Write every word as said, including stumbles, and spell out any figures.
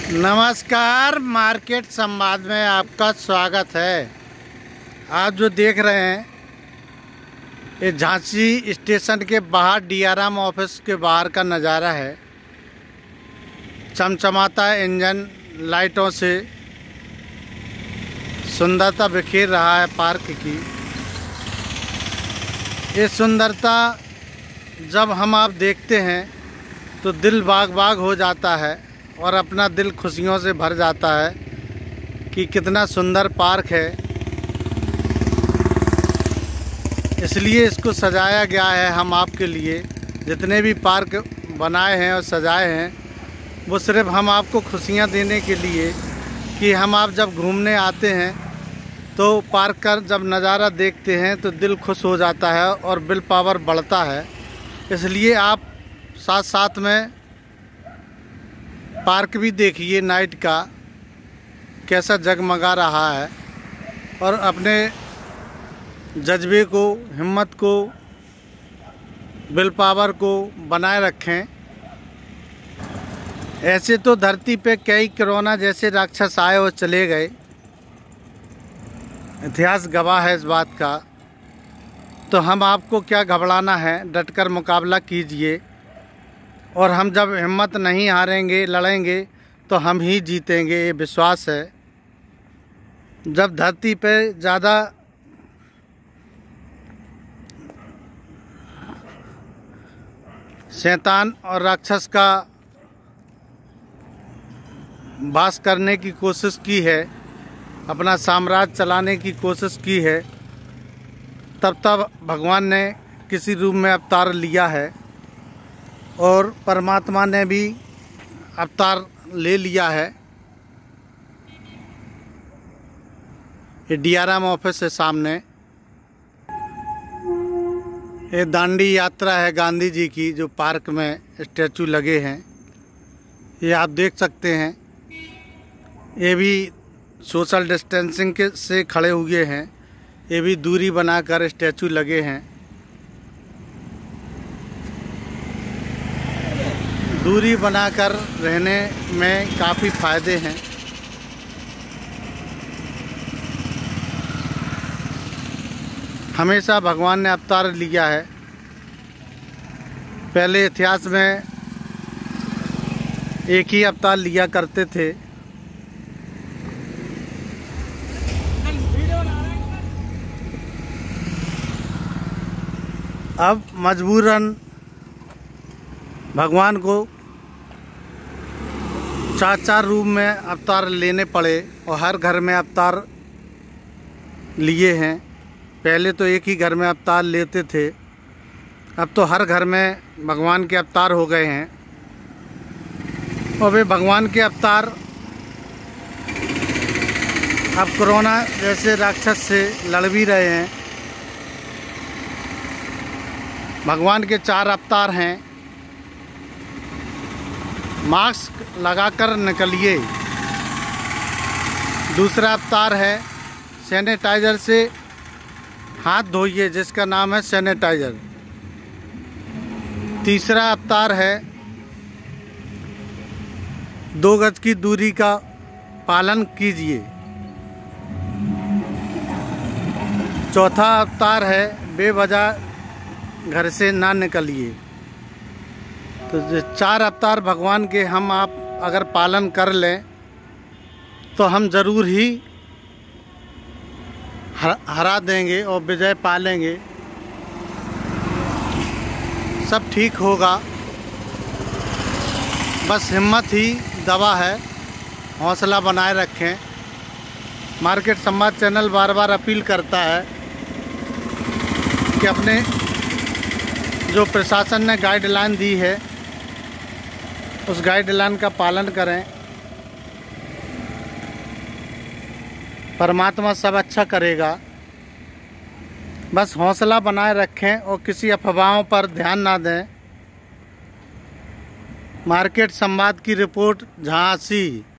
नमस्कार, मार्केट संवाद में आपका स्वागत है। आप जो देख रहे हैं ये झांसी स्टेशन के बाहर डीआरएम ऑफिस के बाहर का नज़ारा है। चमचमाता इंजन लाइटों से सुंदरता बिखेर रहा है पार्क की। ये सुंदरता जब हम आप देखते हैं तो दिल बाग बाग हो जाता है और अपना दिल खुशियों से भर जाता है कि कितना सुंदर पार्क है। इसलिए इसको सजाया गया है हम आपके लिए। जितने भी पार्क बनाए हैं और सजाए हैं वो सिर्फ हम आपको खुशियां देने के लिए कि हम आप जब घूमने आते हैं तो पार्क का जब नज़ारा देखते हैं तो दिल खुश हो जाता है और विल पावर बढ़ता है। इसलिए आप साथ साथ में पार्क भी देखिए, नाइट का कैसा जगमगा रहा है, और अपने जज्बे को, हिम्मत को, विल पावर को बनाए रखें। ऐसे तो धरती पे कई कोरोना जैसे राक्षस आए और चले गए, इतिहास गवाह है इस बात का। तो हम आपको क्या घबराना है, डटकर मुकाबला कीजिए। और हम जब हिम्मत नहीं हारेंगे, लड़ेंगे तो हम ही जीतेंगे, ये विश्वास है। जब धरती पे ज़्यादा शैतान और राक्षस का वास करने की कोशिश की है, अपना साम्राज्य चलाने की कोशिश की है, तब तब भगवान ने किसी रूप में अवतार लिया है और परमात्मा ने भी अवतार ले लिया है। ये डीआरएम ऑफिस है सामने। ये दांडी यात्रा है गांधी जी की, जो पार्क में स्टैचू लगे हैं, ये आप देख सकते हैं। ये भी सोशल डिस्टेंसिंग के से खड़े हुए हैं, ये भी दूरी बनाकर स्टैचू लगे हैं। दूरी बनाकर रहने में काफ़ी फ़ायदे हैं। हमेशा भगवान ने अवतार लिया है। पहले इतिहास में एक ही अवतार लिया करते थे। अब मजबूरन भगवान को चार चार रूप में अवतार लेने पड़े और हर घर में अवतार लिए हैं। पहले तो एक ही घर में अवतार लेते थे, अब तो हर घर में भगवान के अवतार हो गए हैं। और वे भगवान के अवतार अब कोरोना जैसे राक्षस से लड़ भी रहे हैं। भगवान के चार अवतार हैं। मास्क लगाकर निकलिए। दूसरा अवतार है सैनिटाइज़र से हाथ धोइए, जिसका नाम है सैनिटाइज़र। तीसरा अवतार है दो गज की दूरी का पालन कीजिए। चौथा अवतार है बेवजह घर से ना निकलिए। तो जो चार अवतार भगवान के हम आप अगर पालन कर लें तो हम ज़रूर ही हरा देंगे और विजय पा लेंगे। सब ठीक होगा, बस हिम्मत ही दवा है। हौसला बनाए रखें। मार्केट संवाद चैनल बार बार अपील करता है कि अपने जो प्रशासन ने गाइडलाइन दी है उस गाइडलाइन का पालन करें। परमात्मा सब अच्छा करेगा। बस हौसला बनाए रखें और किसी अफवाहों पर ध्यान ना दें। मार्केट संवाद की रिपोर्ट झांसी।